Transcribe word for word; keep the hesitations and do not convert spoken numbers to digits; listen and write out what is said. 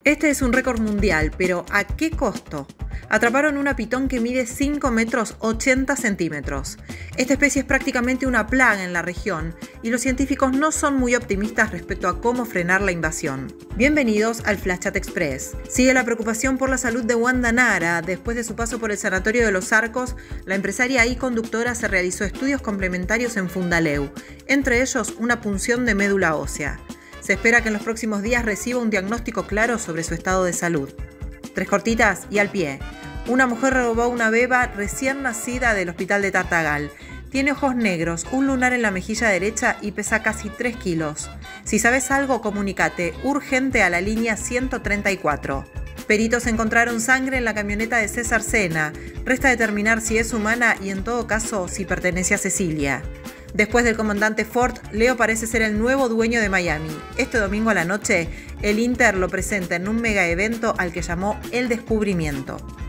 Este es un récord mundial, pero ¿a qué costo? Atraparon una pitón que mide cinco metros ochenta centímetros. Esta especie es prácticamente una plaga en la región y los científicos no son muy optimistas respecto a cómo frenar la invasión. Bienvenidos al Flash Chat Express. Sigue la preocupación por la salud de Wanda Nara. Después de su paso por el Sanatorio de los Arcos, la empresaria y conductora se realizó estudios complementarios en Fundaleu, entre ellos una punción de médula ósea. Se espera que en los próximos días reciba un diagnóstico claro sobre su estado de salud. Tres cortitas y al pie. Una mujer robó una beba recién nacida del hospital de Tartagal. Tiene ojos negros, un lunar en la mejilla derecha y pesa casi tres kilos. Si sabes algo, comunícate urgente a la línea ciento treinta y cuatro. Peritos encontraron sangre en la camioneta de César Sena. Resta determinar si es humana y en todo caso si pertenece a Cecilia. Después del comandante Ford, Leo parece ser el nuevo dueño de Miami. Este domingo a la noche, el Inter lo presenta en un mega evento al que llamó El Descubrimiento.